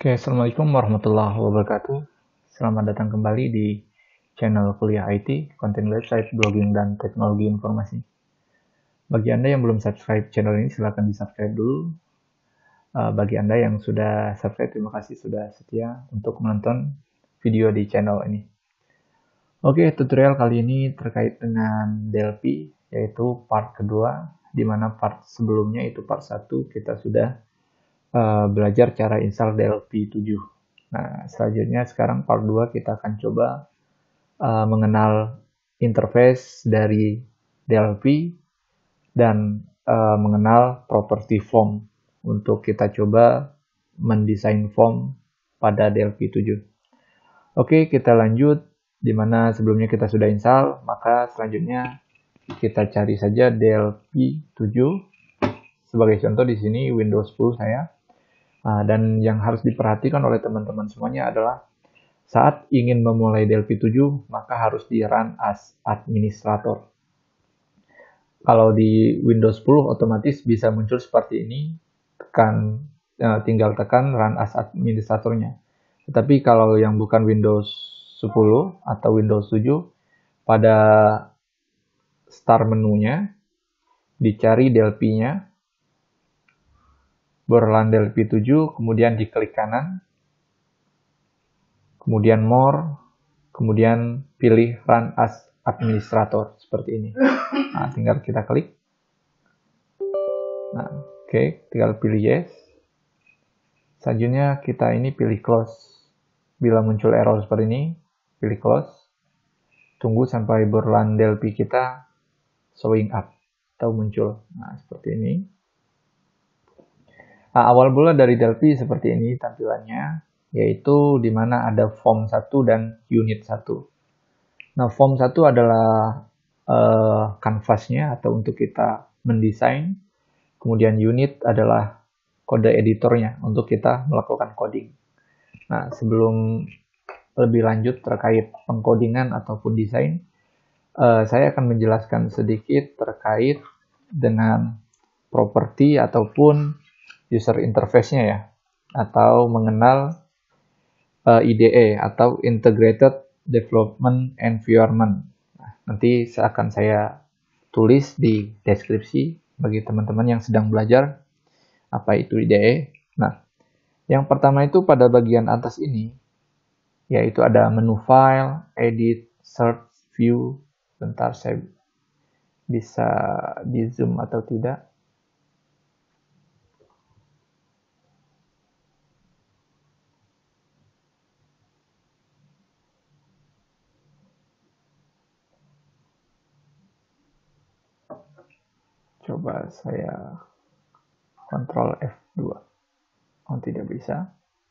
Oke, Assalamualaikum warahmatullahi wabarakatuh. Selamat datang kembali di channel Kuliah IT, konten website, blogging, dan teknologi informasi. Bagi Anda yang belum subscribe channel ini, silahkan di-subscribe dulu. Bagi Anda yang sudah subscribe, terima kasih sudah setia untuk menonton video di channel ini. Oke, tutorial kali ini terkait dengan Delphi, yaitu part kedua, di mana part sebelumnya itu part 1 kita sudah belajar cara install Delphi 7. Nah, selanjutnya sekarang part 2 kita akan coba mengenal interface dari Delphi dan mengenal property form untuk kita coba mendesain form pada Delphi 7. Oke, kita lanjut. Dimana sebelumnya kita sudah install, maka selanjutnya kita cari saja Delphi 7. Sebagai contoh di sini Windows 10 saya. Dan yang harus diperhatikan oleh teman-teman semuanya adalah saat ingin memulai Delphi 7, maka harus di run as administrator. Kalau di Windows 10 otomatis bisa muncul seperti ini, tinggal tekan run as administratornya. Tetapi kalau yang bukan Windows 10 atau Windows 7, pada start menunya, dicari Delphi-nya, Borland Delphi 7, kemudian diklik kanan, kemudian more, kemudian pilih run as administrator seperti ini. Nah, tinggal kita klik. Nah, oke, tinggal pilih yes. Selanjutnya kita ini pilih close. Bila muncul error seperti ini, pilih close. Tunggu sampai Borland Delphi kita showing up atau muncul. Nah, seperti ini. Nah, awal mula dari Delphi seperti ini tampilannya, yaitu di mana ada form 1 dan unit 1. Nah, form 1 adalah kanvasnya atau untuk kita mendesain. Kemudian unit adalah kode editornya untuk kita melakukan coding. Nah, sebelum lebih lanjut terkait pengkodingan ataupun desain, saya akan menjelaskan sedikit terkait dengan properti ataupun user interface-nya ya, atau mengenal IDE atau Integrated Development Environment. Nah, nanti akan saya tulis di deskripsi bagi teman-teman yang sedang belajar apa itu IDE. Nah, yang pertama itu pada bagian atas ini, yaitu ada menu file, edit, search, view. Bentar, saya bisa di zoom atau tidak. Coba saya Ctrl F2. Oh, tidak bisa.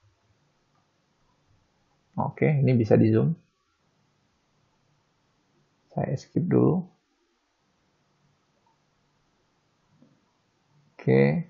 Oke, ini bisa di zoom. Saya skip dulu. Oke.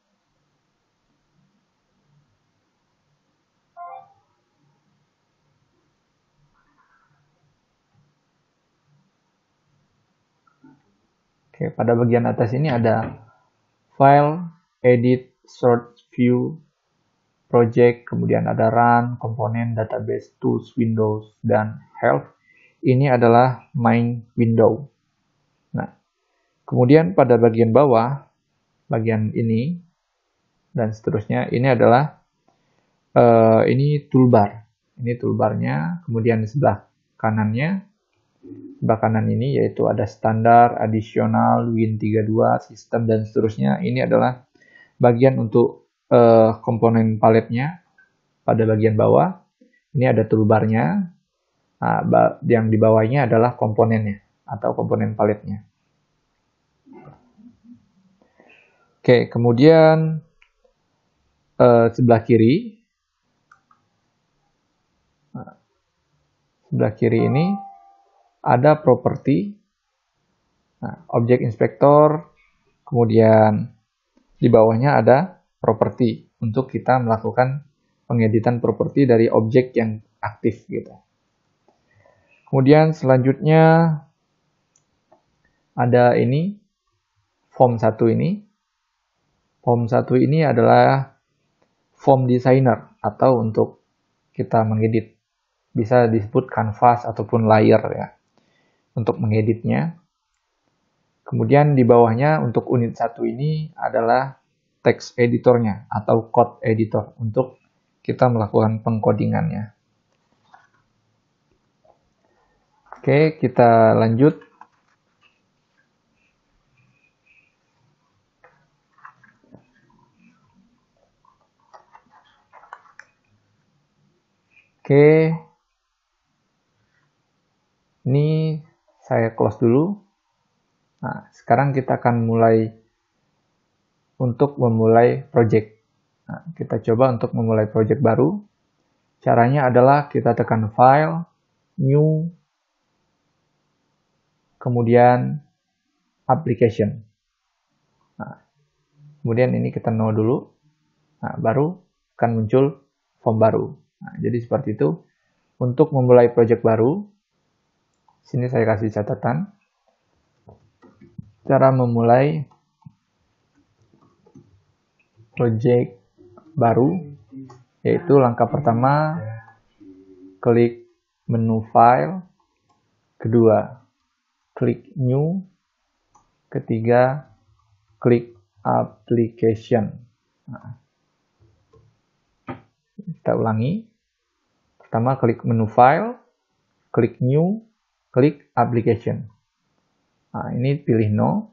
Oke, pada bagian atas ini ada file, edit, search, view, project, kemudian ada run, komponen, database, tools, windows, dan help. Ini adalah main window. Nah, kemudian pada bagian bawah, bagian ini, dan seterusnya, ini adalah ini toolbar. Ini toolbarnya, kemudian di sebelah kanannya, sebelah kanan ini yaitu ada standar, additional, Win32, sistem, dan seterusnya. Ini adalah bagian untuk komponen paletnya. Pada bagian bawah, ini ada toolbarnya. Nah, yang di bawahnya adalah komponennya atau komponen paletnya. Oke, kemudian sebelah kiri. Sebelah kiri ini ada properti, objek inspektor, kemudian di bawahnya ada properti untuk kita melakukan pengeditan properti dari objek yang aktif gitu. Kemudian selanjutnya ada ini form 1 ini. Form 1 ini adalah form designer atau untuk kita mengedit. Bisa disebut kanvas ataupun layer ya untuk mengeditnya. Kemudian di bawahnya untuk unit 1 ini adalah text editornya atau code editor untuk kita melakukan pengkodingannya. Oke, kita lanjut. Oke, ini saya close dulu. Nah, sekarang kita akan memulai project. Nah, kita coba untuk memulai project baru. Caranya adalah kita tekan File, New, kemudian Application. Nah, kemudian ini kita no dulu. Nah, baru akan muncul form baru. Nah, jadi seperti itu. Untuk memulai project baru, sini saya kasih catatan. Cara memulai project baru, yaitu langkah pertama, klik menu File, kedua, klik New, ketiga, klik Application. Nah, kita ulangi. Pertama, klik menu File, klik New, klik Application. Nah, ini pilih No.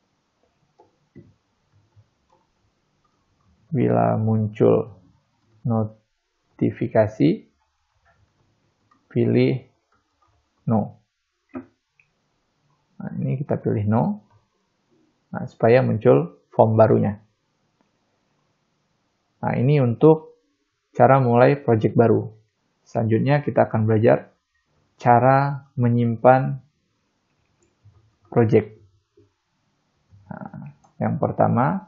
Bila muncul notifikasi, pilih No. Nah, ini kita pilih No. Nah, supaya muncul form barunya. Nah, ini untuk cara mulai project baru. Selanjutnya kita akan belajar cara menyimpan project. Nah, yang pertama,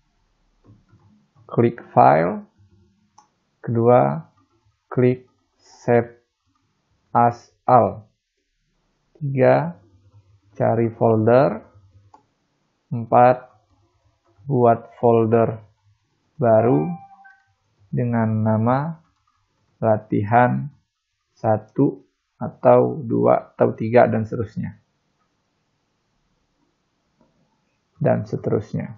klik File, kedua, klik Save As All, tiga, cari folder, empat, buat folder baru dengan nama latihan 1 atau 2 atau 3 dan seterusnya. Dan seterusnya.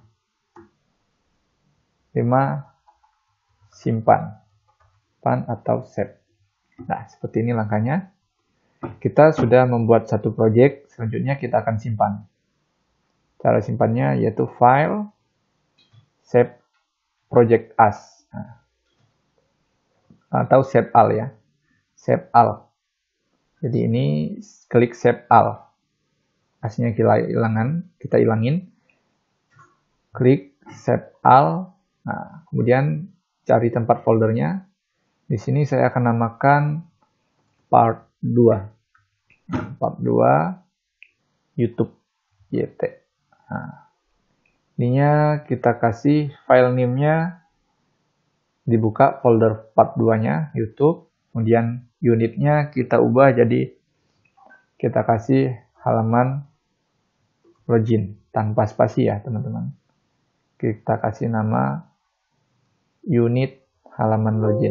5. Simpan. Atau save. Nah, seperti ini langkahnya. Kita sudah membuat satu project, selanjutnya kita akan simpan. Cara simpannya yaitu File, Save Project As. Nah, atau Save All ya. Save All. Jadi ini klik Save All. Asnya kita ilangin. Klik Save All. Nah, kemudian cari tempat foldernya. Di sini saya akan namakan Part 2. Part 2 YouTube YT. Nah, ininya kita kasih file name-nya, dibuka folder part 2-nya YouTube, kemudian unitnya kita ubah jadi kita kasih halaman login tanpa spasi ya teman-teman. Kita kasih nama unit halaman login.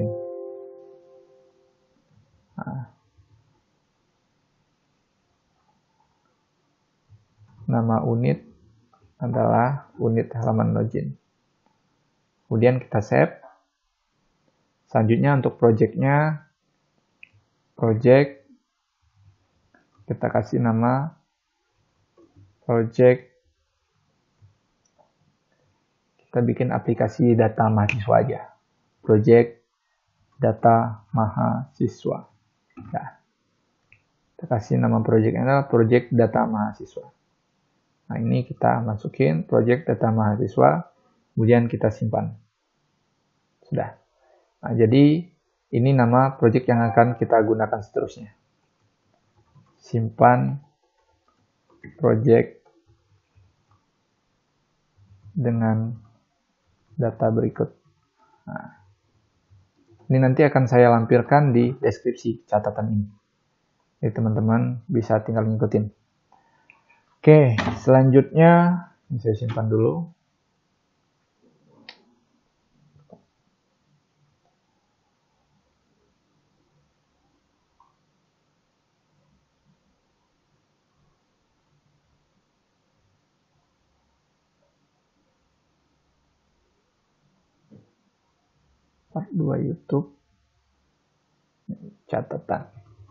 Nah, nama unit adalah unit halaman login. Kemudian kita save. Selanjutnya untuk project-nya, project, kita kasih nama project, kita bikin aplikasi data mahasiswa aja. Project data mahasiswa. Nah, kita kasih nama project-nya adalah project data mahasiswa. Nah, ini kita masukin project data mahasiswa, kemudian kita simpan. Sudah. Nah, jadi ini nama project yang akan kita gunakan seterusnya. Simpan project dengan data berikut. Nah, ini nanti akan saya lampirkan di deskripsi catatan ini. Jadi teman-teman bisa tinggal ngikutin. Oke, selanjutnya ini saya simpan dulu. part 2 YouTube. Catatan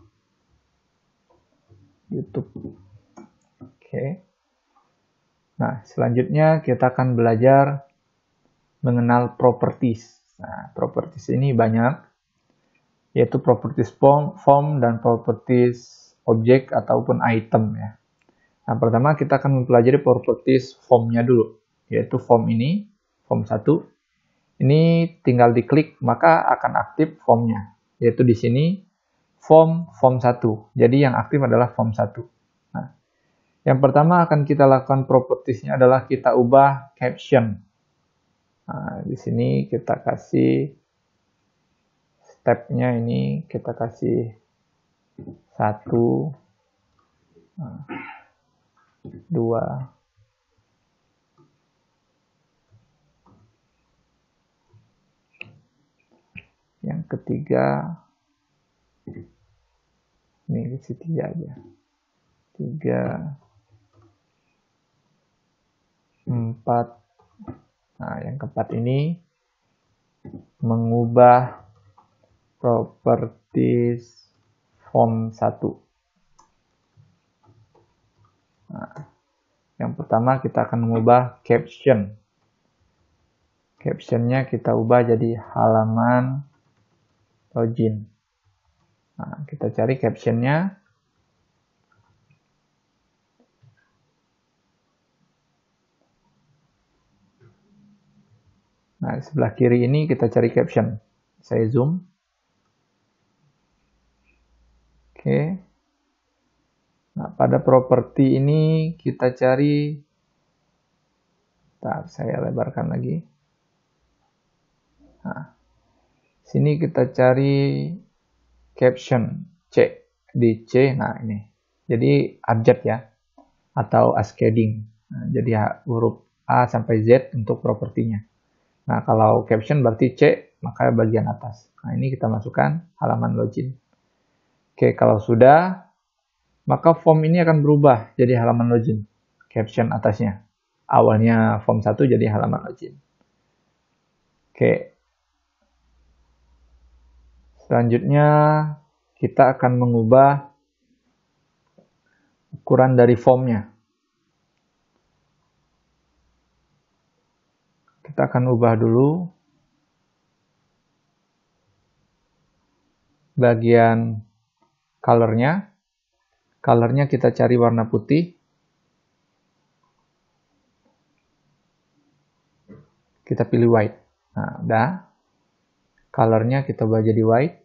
YouTube. Oke. Nah, selanjutnya kita akan belajar mengenal properties. Nah, properties ini banyak, yaitu properties form dan properties objek ataupun item ya. Nah, pertama kita akan mempelajari properties formnya dulu, yaitu form ini, form 1. Ini tinggal diklik maka akan aktif formnya, yaitu di sini form 1. Jadi yang aktif adalah form 1. Nah, yang pertama akan kita lakukan propertiesnya adalah kita ubah caption. Nah, di sini kita kasih stepnya, ini kita kasih 1, 2, yang ketiga ini isi 3 aja, 3, 4. Nah, yang keempat ini mengubah properties form 1. Nah, yang pertama kita akan mengubah caption. Captionnya kita ubah jadi halaman login. Nah, kita cari captionnya. Nah, sebelah kiri ini kita cari caption. Saya zoom. Oke. Nah, pada properti ini kita cari, saya lebarkan lagi. Nah, sini kita cari caption C, di C. Nah, ini. Jadi abjad ya, atau ascending. Nah, jadi huruf A sampai Z untuk propertinya. Nah, kalau caption berarti C, maka bagian atas. Nah, ini kita masukkan halaman login. Oke, kalau sudah, maka form ini akan berubah jadi halaman login. Caption atasnya. Awalnya form 1 jadi halaman login. Oke. Selanjutnya, kita akan mengubah ukuran dari formnya. Kita akan ubah dulu bagian colornya. Colornya kita cari warna putih. Kita pilih white. Nah, udah. Colornya kita ubah jadi white.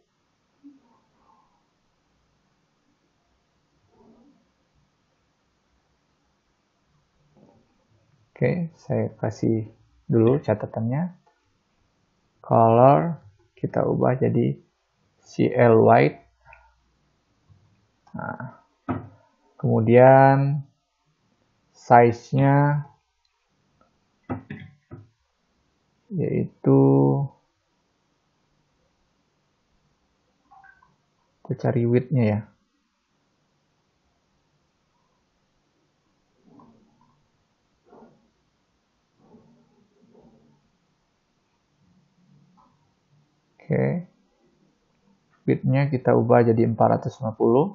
Oke, saya kasih dulu catatannya. Color kita ubah jadi CL white. Nah, kemudian size-nya yaitu kita cari width-nya ya. Oke. Width-nya kita ubah jadi 450.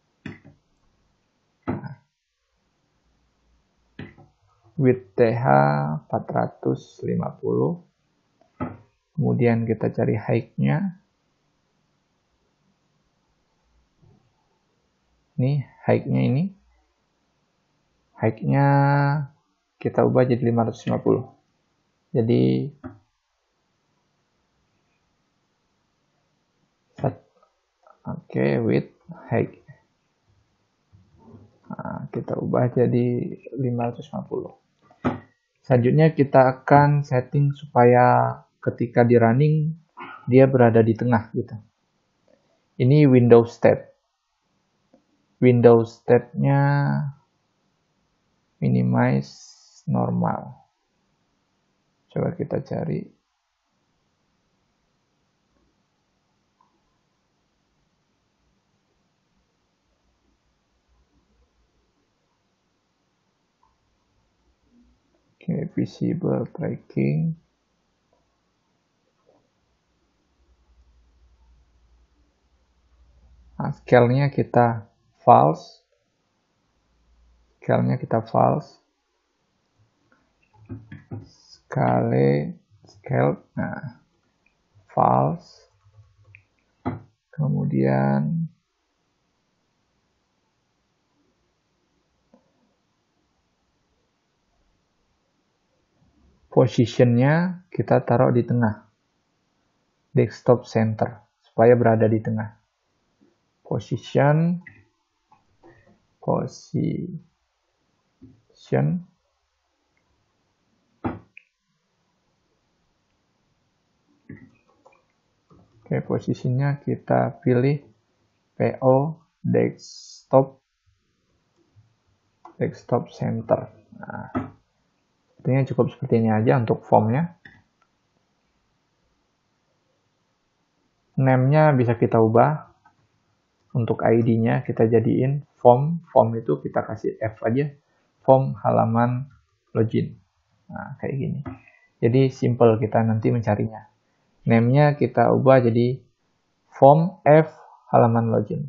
Width TH 450. Kemudian kita cari height-nya. Ini height-nya ini. Height-nya kita ubah jadi 550. Jadi oke, width, height. Nah, kita ubah jadi 550. Selanjutnya kita akan setting supaya ketika di running dia berada di tengah gitu. Ini Windows state. Windows state-nya minimize normal. Coba kita cari. Oke, visible tracking. Nah, scale-nya kita false. Scale-nya kita false. Scale, nah, false. Kemudian position-nya kita taruh di tengah. Desktop center, supaya berada di tengah. Position. Oke, posisinya kita pilih PO desktop center. Nah, sepertinya cukup seperti ini aja untuk formnya. Name-nya bisa kita ubah. Untuk ID-nya kita jadiin form. Form itu kita kasih F aja. Form halaman login. Nah, kayak gini. Jadi simple kita nanti mencarinya. Name-nya kita ubah jadi form F halaman login.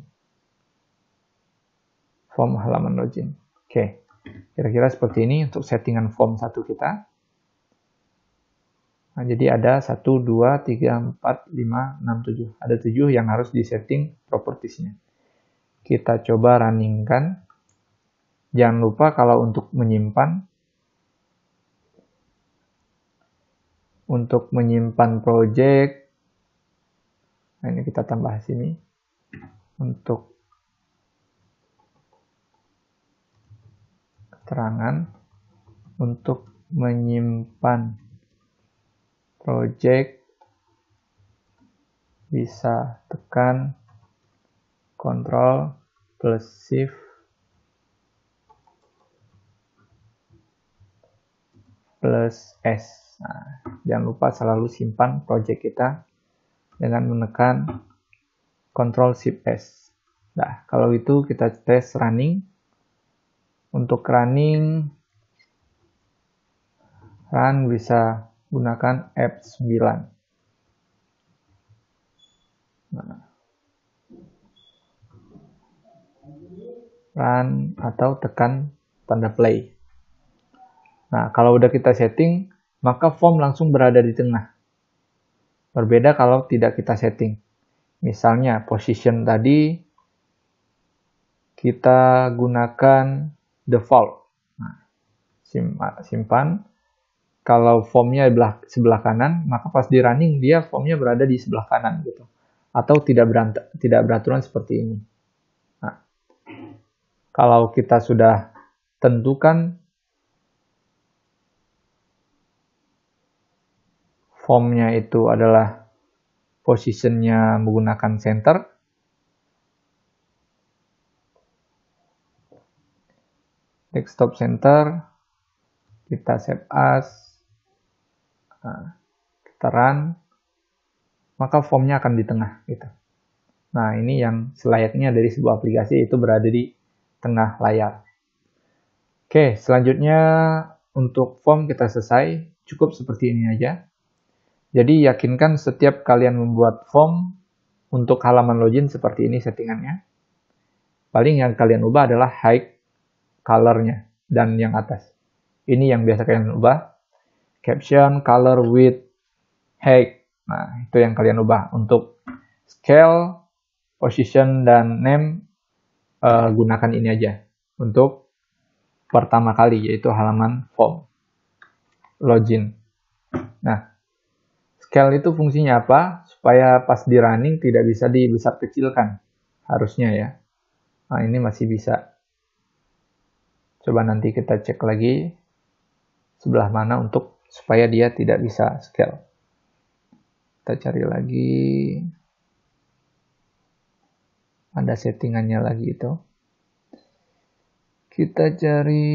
Form halaman login. Oke. Kira-kira seperti ini untuk settingan form 1 kita. Nah, jadi ada 1, 2, 3, 4, 5, 6, 7. Ada 7 yang harus disetting propertiesnya. Kita coba runningkan. Jangan lupa kalau untuk menyimpan project, nah ini kita tambah sini. Untuk keterangan, untuk menyimpan project bisa tekan Ctrl plus Shift plus S. Nah, jangan lupa selalu simpan project kita dengan menekan Ctrl Shift S. Nah, kalau itu kita tes running. Untuk running, run bisa gunakan F9. Nah, run atau tekan tanda play. Nah, kalau udah kita setting, maka form langsung berada di tengah. Berbeda kalau tidak kita setting. Misalnya, position tadi kita gunakan default. Nah, simpan. Kalau formnya sebelah kanan, maka pas di running, dia formnya berada di sebelah kanan. Gitu. Atau tidak beraturan seperti ini. Nah, kalau kita sudah tentukan formnya itu adalah positionnya menggunakan center, desktop center, kita save as, nah, kita run, maka formnya akan di tengah. Gitu. Nah, ini yang selayaknya dari sebuah aplikasi itu berada di tengah layar. Oke, selanjutnya untuk form kita selesai, cukup seperti ini aja. Jadi yakinkan setiap kalian membuat form untuk halaman login seperti ini settingannya. Paling yang kalian ubah adalah height color-nya dan yang atas. Ini yang biasa kalian ubah. Caption, color, width, height. Nah, itu yang kalian ubah. Untuk scale, position, dan name, gunakan ini aja. Untuk pertama kali, yaitu halaman form login. Nah, scale itu fungsinya apa? Supaya pas di running tidak bisa dibesar kecilkan. Harusnya ya. Nah, ini masih bisa. Coba nanti kita cek lagi sebelah mana untuk supaya dia tidak bisa scale. Kita cari lagi. Ada settingannya lagi itu. Kita cari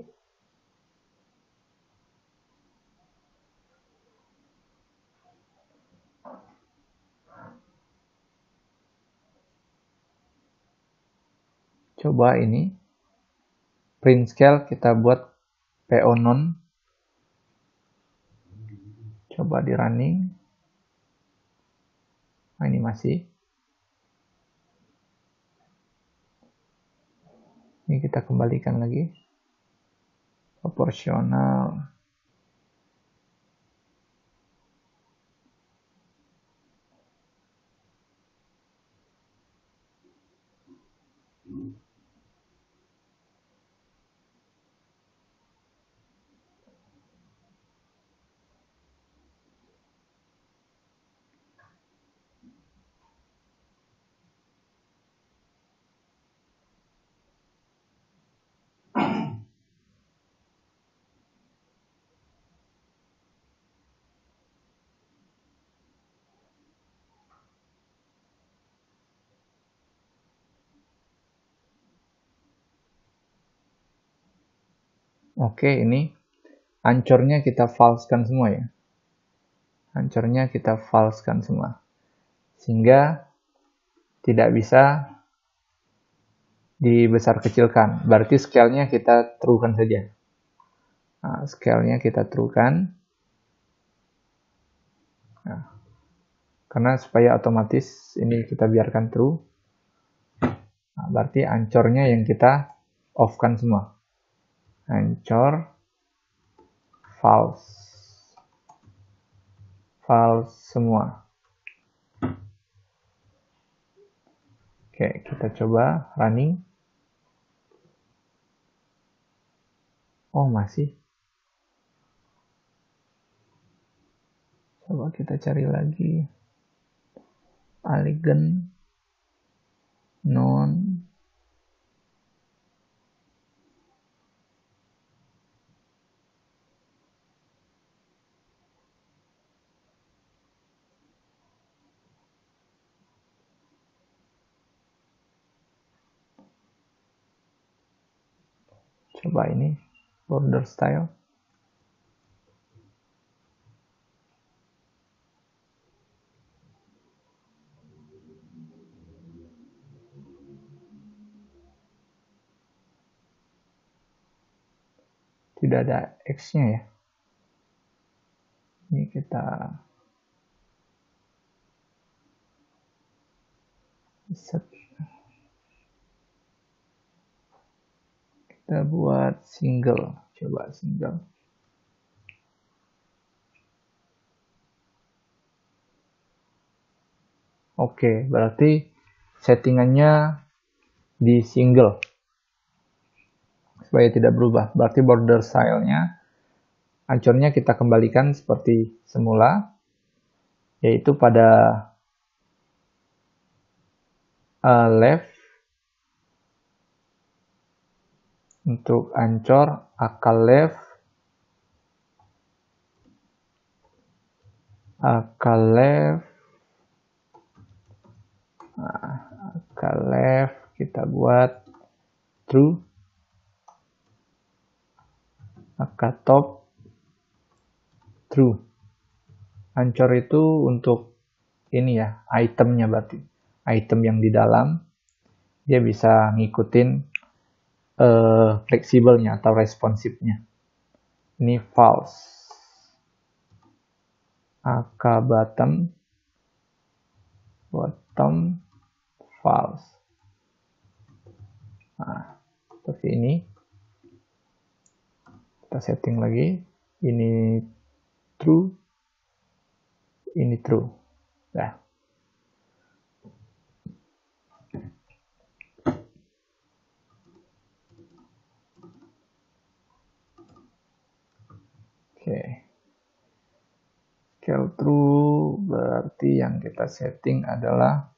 coba ini print scale kita buat PO non. Coba di running. Nah, ini masih. Ini kita kembalikan lagi. Proporsional. Oke, ini ancornya kita falsekan semua ya. Ancornya kita falsekan semua. Sehingga tidak bisa dibesar kecilkan. Berarti scale-nya kita true-kan saja. Nah, scale-nya kita true-kan. Nah, karena supaya otomatis ini kita biarkan true. Nah, berarti ancornya yang kita off-kan semua. Ancor false. False semua. Oke, kita coba running. Oh, masih. Coba kita cari lagi. Elegant. Non. Coba ini. Border style. Tidak ada X-nya ya. Ini kita set. Kita buat single. Coba single. Oke, berarti settingannya di single. Supaya tidak berubah. Berarti border style-nya, ancornya kita kembalikan seperti semula. Yaitu pada left. Untuk ancor, akal left. Akal left. Nah, akal left kita buat true. Akal top true. Ancor itu untuk ini ya, itemnya berarti. Item yang di dalam dia bisa ngikutin fleksibelnya atau responsifnya. Ini false. AK bottom false. Nah, seperti ini. Kita setting lagi. Ini true. Ini true. Nah. Oke. Scale true berarti yang kita setting adalah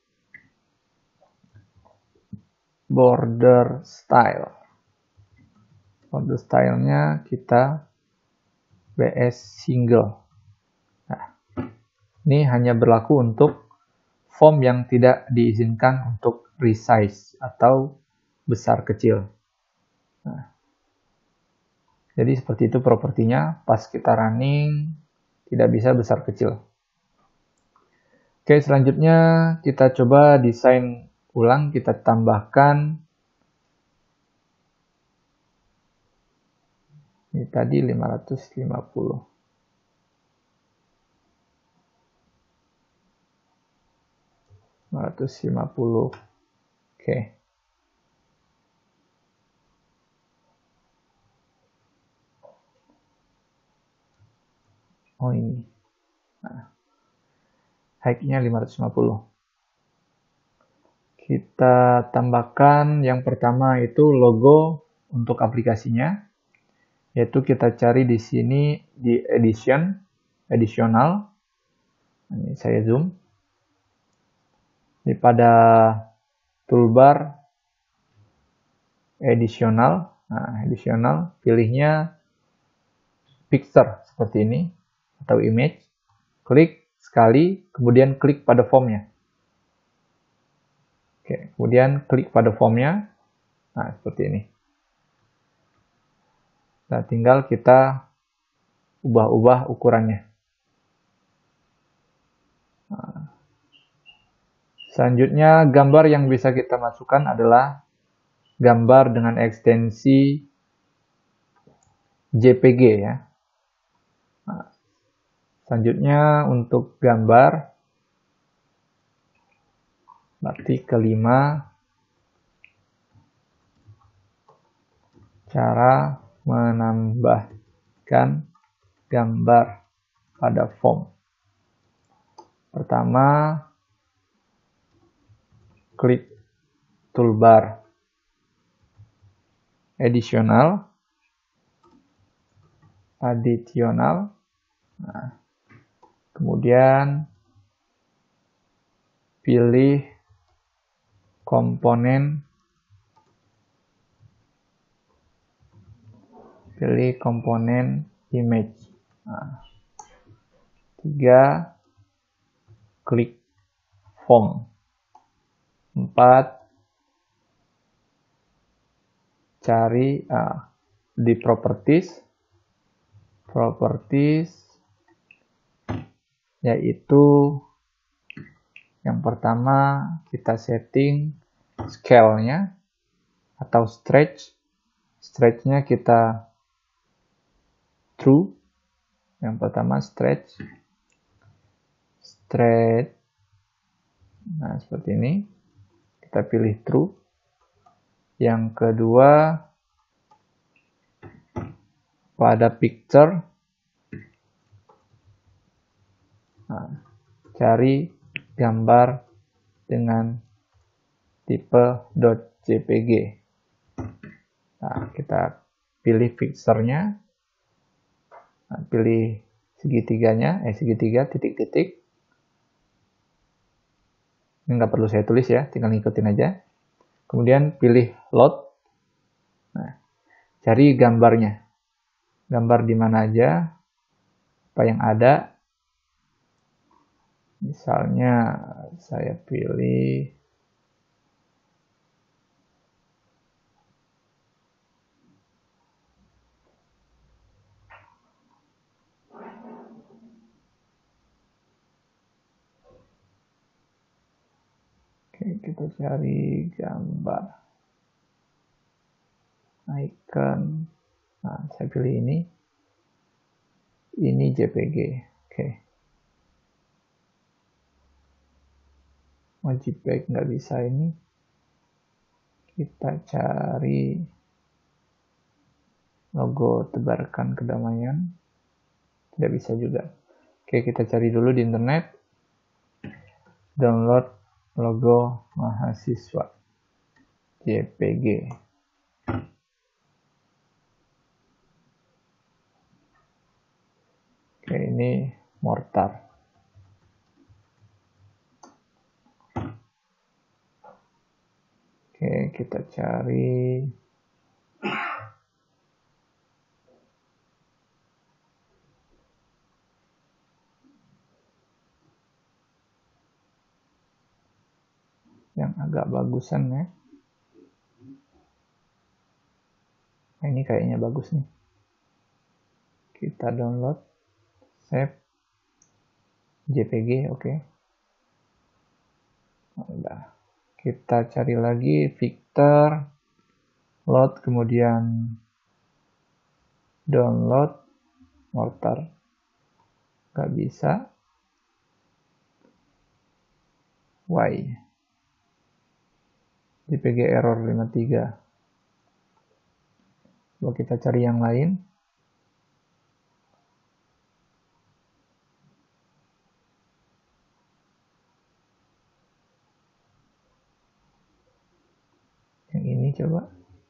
border style. Border style-nya kita BS single. Nah, ini hanya berlaku untuk form yang tidak diizinkan untuk resize atau besar kecil. Nah, jadi seperti itu propertinya. Pas kita running, tidak bisa besar kecil. Oke, selanjutnya kita coba desain ulang. Kita tambahkan ini tadi 550. Oke. Oh ini. Nah, height-nya 550. Kita tambahkan yang pertama itu logo untuk aplikasinya, yaitu kita cari di sini di additional. Ini saya zoom. Di pada toolbar additional. Nah, additional, pilihnya picture seperti ini atau image. Klik sekali, kemudian klik pada formnya. Oke, kemudian klik pada formnya. Nah, seperti ini. Nah, tinggal kita ubah-ubah ukurannya. Nah, selanjutnya, gambar yang bisa kita masukkan adalah gambar dengan ekstensi JPG ya. Nah, selanjutnya untuk gambar, berarti kelima, cara menambahkan gambar pada form. Pertama, klik toolbar additional. Nah, kemudian pilih komponen, image. Nah, 3, klik form. 4, cari di properties, yaitu yang pertama kita setting scale-nya atau stretch-nya kita true. Yang pertama stretch. Nah, seperti ini. Kita pilih true. Yang kedua, pada picture, nah, cari gambar dengan tipe .jpg. Nah, kita pilih picture-nya. Nah, pilih segitiganya, segitiga, titik-titik. Ini nggak perlu saya tulis ya, tinggal ngikutin aja. Kemudian pilih load. Nah, cari gambarnya. Gambar di mana aja, apa yang ada. Misalnya saya pilih kita cari gambar icon. Nah, saya pilih ini JPG. Oke. Mau JPEG nggak bisa ini. Kita cari logo tebarkan kedamaian. Tidak bisa juga. Oke, kita cari dulu di internet. Download logo mahasiswa JPG. Oke, ini mortar. Oke, kita cari yang agak bagusan ya. Nah, ini kayaknya bagus nih. Kita download, save JPG, oke. Udah. Kita cari lagi Victor, load, kemudian download mortar. Gak bisa. Why? JPG error 53. Coba kita cari yang lain. coba.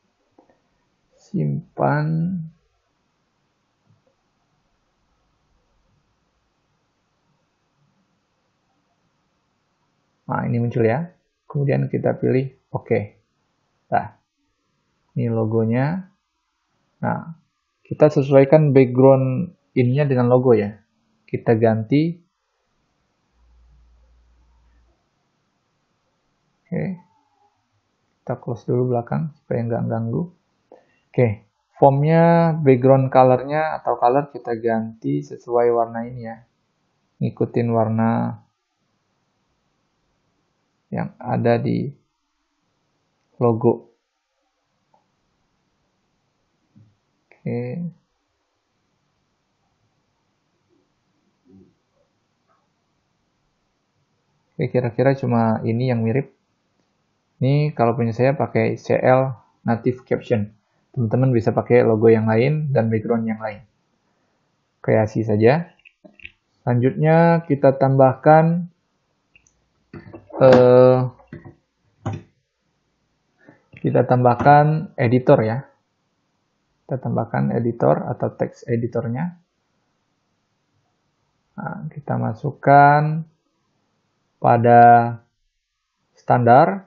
Simpan. Nah, ini muncul ya. Kemudian kita pilih oke. Nah, ini logonya. Nah, kita sesuaikan background ininya dengan logo ya. Kita ganti. Oke. Kita close dulu belakang supaya nggak ganggu. Oke. Formnya, background colornya atau color kita ganti sesuai warna ini ya. Ngikutin warna yang ada di logo. Oke. Oke, kira-kira cuma ini yang mirip. Ini kalau punya saya pakai CL Native Caption. Teman-teman bisa pakai logo yang lain dan background yang lain. Kreasi saja. Selanjutnya kita tambahkan editor ya. Kita tambahkan editor atau text editornya. Nah, kita masukkan pada standar.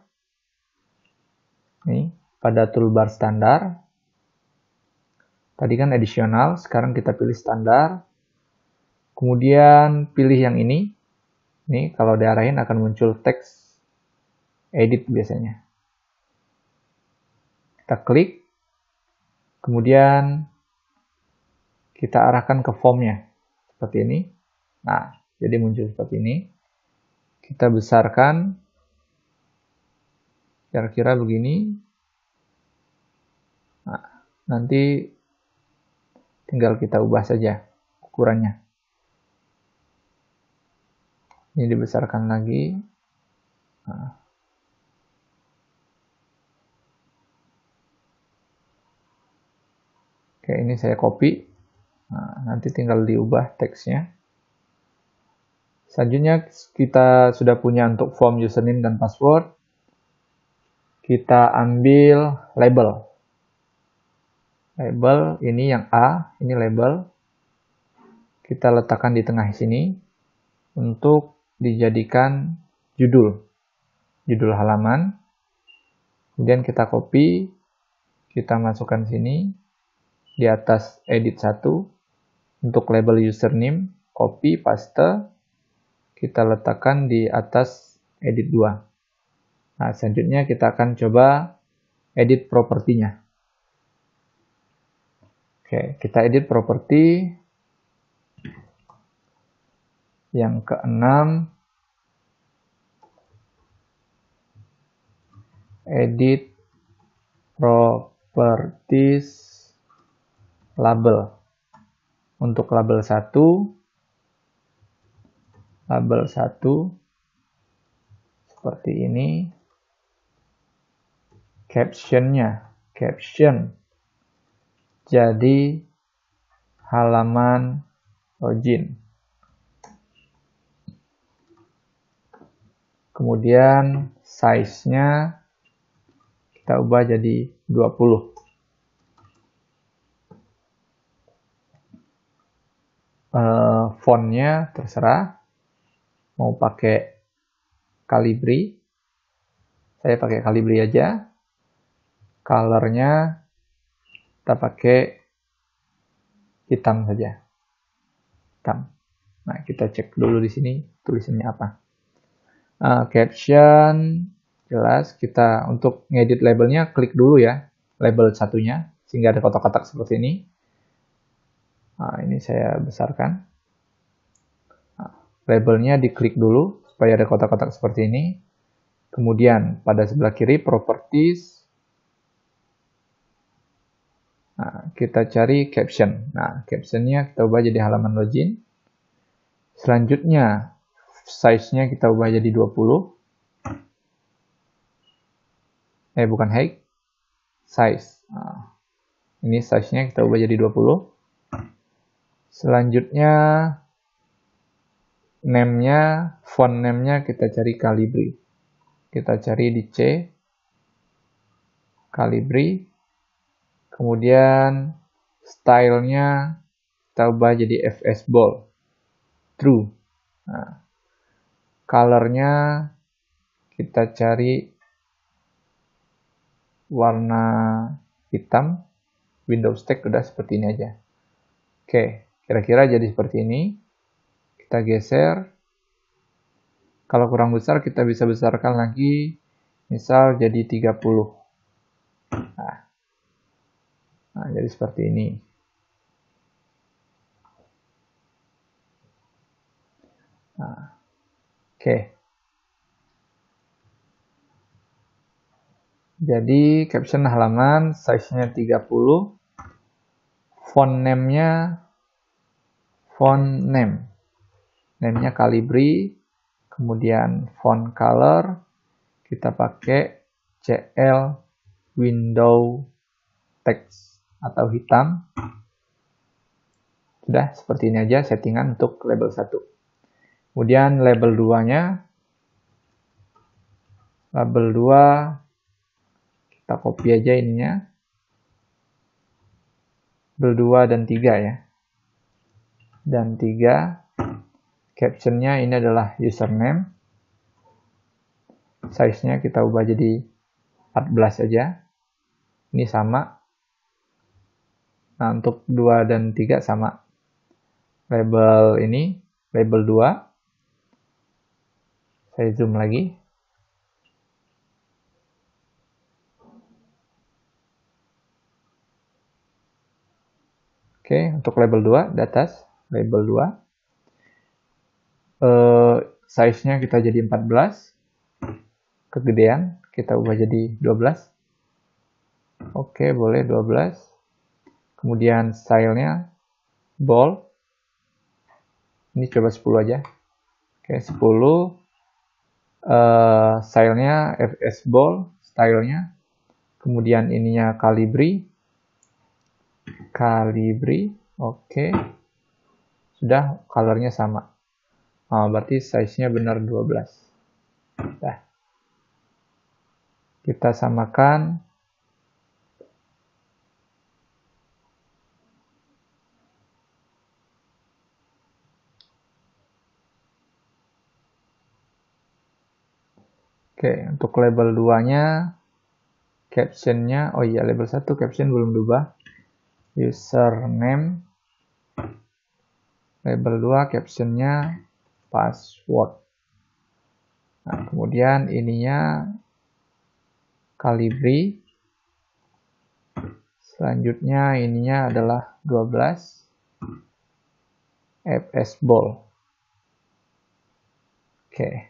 Nih, pada toolbar standar. Tadi kan additional, sekarang kita pilih standar. Kemudian pilih yang ini. Nih, kalau diarahin akan muncul teks edit biasanya. Kita klik. Kemudian kita arahkan ke formnya. Seperti ini. Nah, jadi muncul seperti ini. Kita besarkan. Kira-kira begini. Nah, nanti tinggal kita ubah saja ukurannya. Ini dibesarkan lagi. Nah. Oke, ini saya copy. Nah, nanti tinggal diubah teksnya. Selanjutnya kita sudah punya untuk form username dan password. Kita ambil label. Label ini yang A, ini label. Kita letakkan di tengah sini untuk dijadikan judul halaman. Kemudian kita copy, kita masukkan sini di atas edit 1 untuk label username, copy, paste, kita letakkan di atas edit 2. Nah, selanjutnya kita akan coba edit propertinya. Oke, kita edit properti. Yang keenam, edit properties label. Untuk label 1 seperti ini. Caption jadi halaman login. Kemudian size-nya kita ubah jadi 20. Fontnya terserah. Mau pakai Calibri. Saya pakai Calibri aja. Color-nya kita pakai hitam saja. Hitam. Nah, kita cek dulu di sini tulisannya apa. Caption jelas, kita untuk ngedit labelnya klik dulu ya label satunya sehingga ada kotak-kotak seperti ini. Nah, ini saya besarkan. Nah, labelnya diklik dulu supaya ada kotak-kotak seperti ini. Kemudian pada sebelah kiri properties. Nah, kita cari caption. Nah, captionnya kita ubah jadi halaman login. Selanjutnya size-nya kita ubah jadi 20. Bukan height, size. Nah, ini size-nya kita ubah jadi 20. Selanjutnya name-nya, font name-nya kita cari Calibri. Kita cari di C. Calibri. Kemudian stylenya kita ubah jadi FS Bold True. Nah, colornya kita cari warna hitam. Windows Text udah seperti ini aja. Oke, kira-kira jadi seperti ini. Kita geser. Kalau kurang besar kita bisa besarkan lagi. Misal jadi 30. Nah, jadi seperti ini. Nah, oke. Jadi caption halaman size-nya 30. Font name-nya name-nya Calibri. Kemudian font color kita pakai CL window text atau hitam. Sudah seperti ini aja settingan untuk label 1. Kemudian label 2-nya. Label 2 kita copy aja ininya. Label 2 dan 3 ya. Dan 3 captionnya ini adalah username. Size-nya kita ubah jadi 14 aja. Ini sama. Nah, untuk 2 dan 3 sama. Label ini, label 2. Saya zoom lagi. Oke, untuk label 2, di atas, label 2. Size-nya kita jadi 14. Kegedean, kita ubah jadi 12. Oke, boleh 12. Kemudian style-nya bold. Ini coba 10 aja. Oke, 10. Style-nya FS Bold, style-nya. Kemudian ininya Calibri. Oke. Sudah, color-nya sama. Berarti size-nya benar 12. Nah, kita samakan. Oke, untuk label 2-nya, caption-nya, oh iya, label 1 caption belum diubah. Username. Label 2 caption-nya password. Nah, kemudian ininya Calibri. Selanjutnya ininya adalah 12. FS Bold. Oke.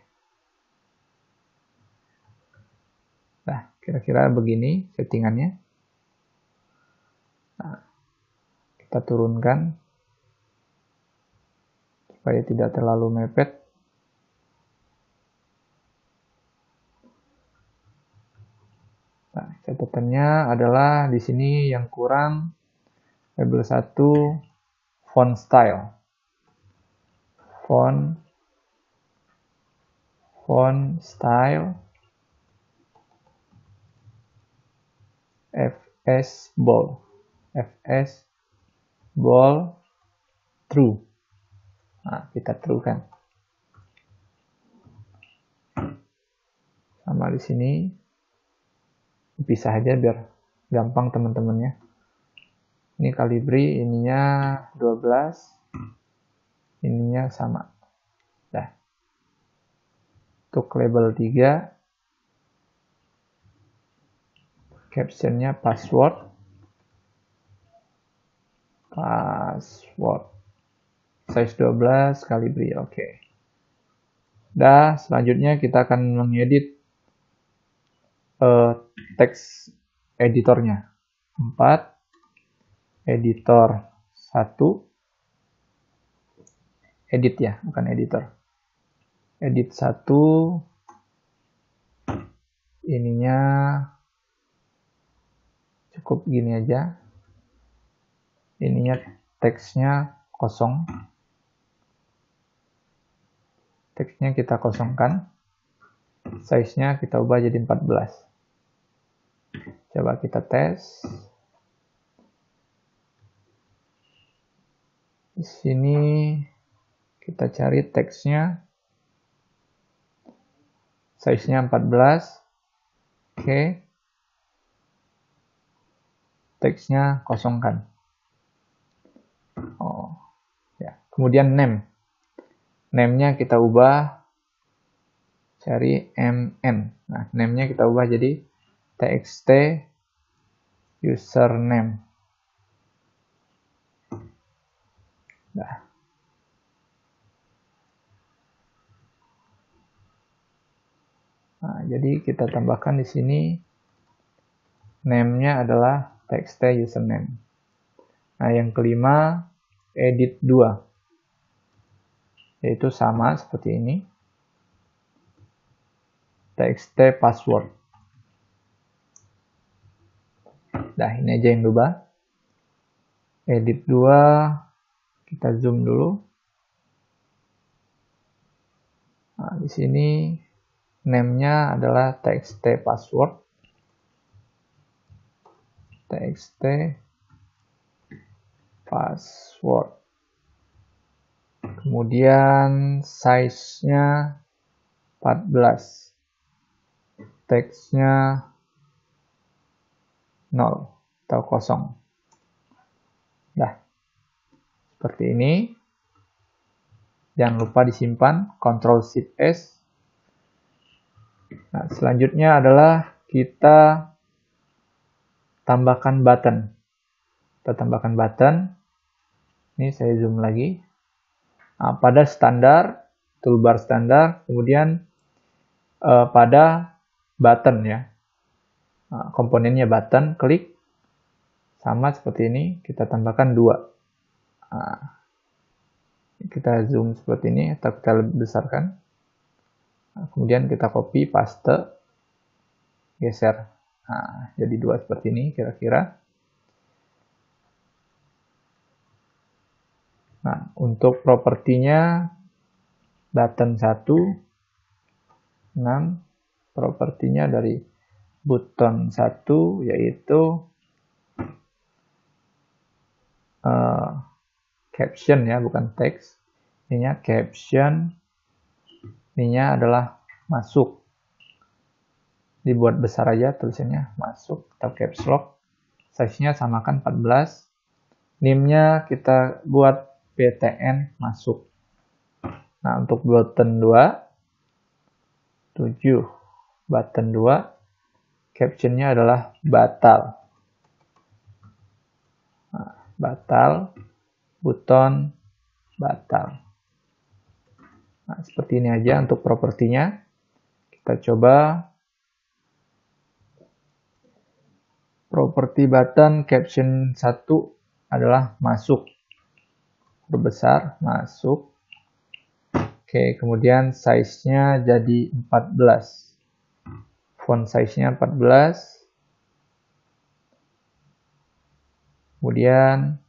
Nah, kira-kira begini settingannya. Nah, kita turunkan supaya tidak terlalu mepet. Nah, catatannya adalah di sini yang kurang label 1 font style. Font style FS Bold. FS Bold True. Nah, kita true kan. Sama di sini. Pisah aja biar gampang teman-temannya. Ini Calibri, ininya 12. Ininya sama. Nah. Untuk label 3. Captionnya password. Size 12, Calibri, oke. Dah, selanjutnya kita akan mengedit teks editornya. 4, editor 1, edit ya, bukan editor. Edit 1, ininya cukup gini aja. Ininya teksnya kosong. Teksnya kita kosongkan. Size-nya kita ubah jadi 14. Coba kita tes. Di sini kita cari teksnya. Size-nya 14. Oke. Teksnya kosongkan. Oh, ya. Kemudian name. Name-nya kita ubah, cari mn. Nah, name-nya kita ubah jadi txt username. Nah. Nah, jadi kita tambahkan di sini name-nya adalah txt username. Nah, yang kelima, edit 2. Yaitu sama seperti ini. Txt password. Nah, ini aja yang berubah. Edit 2, kita zoom dulu. Nah, di sini name-nya adalah txt password. Txt password. Kemudian size-nya 14. Teksnya 0 atau kosong. Nah, seperti ini. Jangan lupa disimpan, Ctrl+Shift+S. Nah, selanjutnya adalah kita tambahkan button. Kita tambahkan button. Ini saya zoom lagi. Nah, pada standar, toolbar standar, kemudian pada button ya. Nah, komponennya button, klik. Sama seperti ini, kita tambahkan 2. Nah, kita zoom seperti ini atau kita lebih besarkan. Nah, kemudian kita copy, paste, geser. Nah, jadi 2 seperti ini kira-kira. Nah, untuk propertinya button 1, 6, propertinya dari button 1 yaitu caption ya, bukan teks. Ininya caption, ininya adalah masuk. Dibuat besar aja tulisannya, masuk atau caps lock. Size-nya samakan 14. Name-nya kita buat btn masuk. Nah, untuk button 2, 7. Button 2, caption-nya adalah batal. Nah, batal, button, batal. Nah, seperti ini aja untuk propertinya. Kita coba. Properti button caption 1 adalah masuk. Berbesar, masuk. Oke, kemudian size-nya jadi 14. Font size-nya 14. Kemudian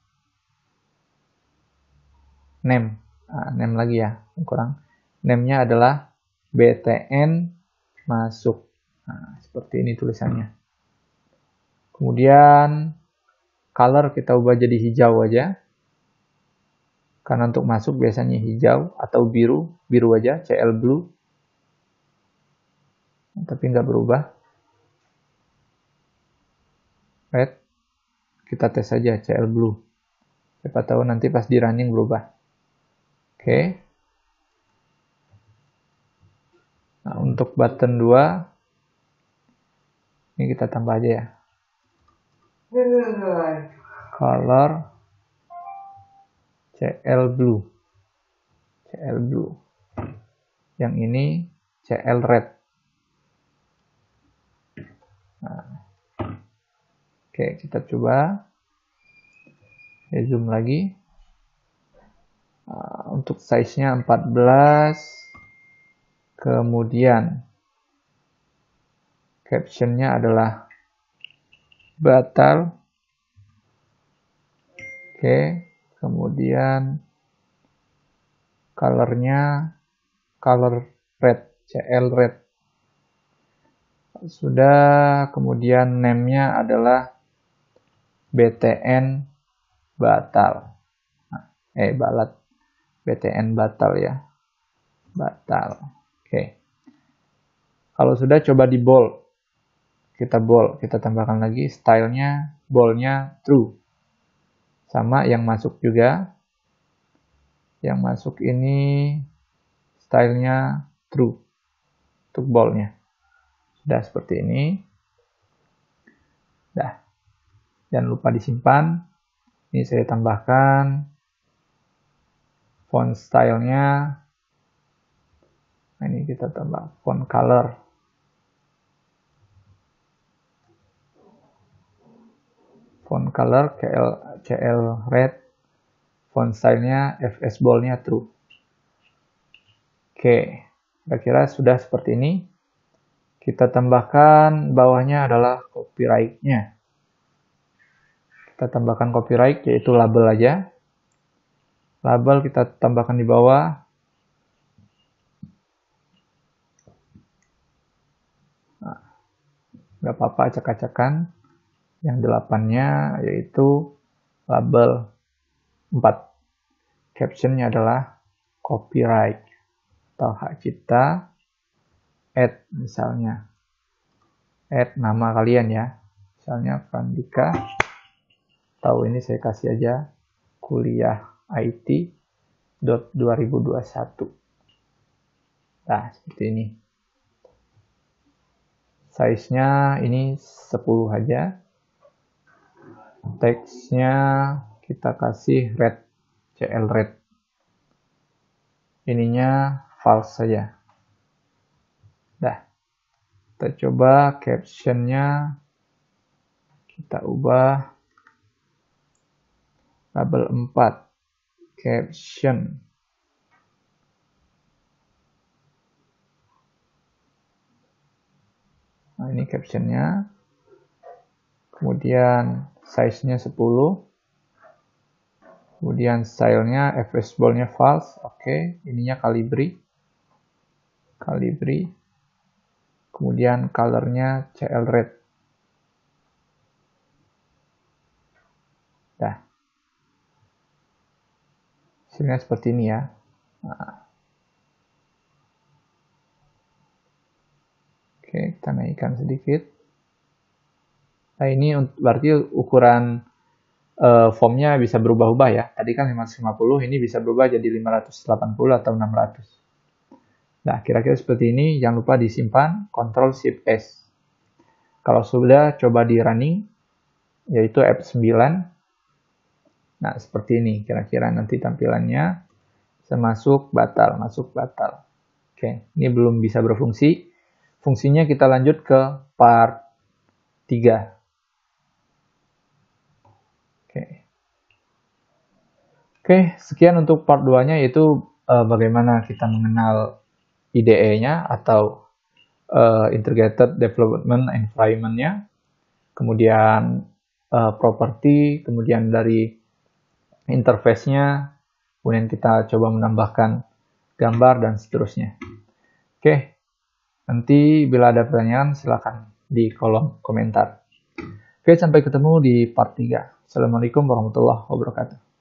name. Nah, name lagi ya, kurang. Name-nya adalah btn masuk. Nah, seperti ini tulisannya. Kemudian color kita ubah jadi hijau aja. Karena untuk masuk biasanya hijau atau biru. Biru aja, CL blue. Tapi nggak berubah. Red. Kita tes saja CL blue. Siapa tahu nanti pas di running berubah. Oke. Nah, untuk button 2. Ini kita tambah aja ya. Color CL blue. CL blue. Yang ini CL red. Nah. Oke, kita coba. Saya zoom lagi. Untuk size-nya 14. Kemudian caption-nya adalah batal. Oke, kemudian color-nya color red, CL red. Sudah, kemudian name-nya adalah btn batal. BTN batal ya. Batal. Oke. Kalau sudah, coba di bold. Kita tambahkan lagi stylenya, boldnya true. Sama yang masuk juga. Yang masuk ini stylenya true. Untuk boldnya. Sudah seperti ini. Dah. Jangan lupa disimpan. Ini saya tambahkan font stylenya. Nah, ini kita tambah font color. Font color CL red. Font stylenya FS boldnya true. Oke, kira-kira sudah seperti ini. Kita tambahkan bawahnya adalah copyright-nya. Kita tambahkan copyright, yaitu label aja. Label kita tambahkan di bawah. Nah, nggak apa-apa acak-acakan. Yang 8-nya yaitu label 4. Captionnya adalah copyright atau hak cipta. Add misalnya. Add nama kalian ya. Misalnya Frandika. Tahu ini saya kasih aja kuliah IT 2021. Nah, seperti ini. Size-nya ini 10 aja. Teksnya kita kasih red, CL red. Ininya false saja. Dah. Kita coba captionnya kita ubah label 4. Caption. Nah, ini captionnya. Kemudian size-nya 10. Kemudian style-nya FS bold-nya false. Oke, ininya Calibri. Kemudian color-nya CL red. Dah. Hasilnya seperti ini ya. Nah. Oke, kita naikkan sedikit. Nah, ini berarti ukuran formnya bisa berubah-ubah ya. Tadi kan 550, ini bisa berubah jadi 580 atau 600. Nah, kira-kira seperti ini. Jangan lupa disimpan, Ctrl-Shift-S. Kalau sudah, coba di running, yaitu F9. Nah, seperti ini. Kira-kira nanti tampilannya. Bisa masuk, batal. Oke, ini belum bisa berfungsi. Fungsinya kita lanjut ke part 3. Oke, sekian untuk part 2-nya, yaitu bagaimana kita mengenal IDE-nya atau Integrated Development Environment-nya, kemudian properti, kemudian dari interface-nya, kemudian kita coba menambahkan gambar dan seterusnya. Oke, nanti bila ada pertanyaan silakan di kolom komentar. Oke, sampai ketemu di part 3. Assalamualaikum warahmatullahi wabarakatuh.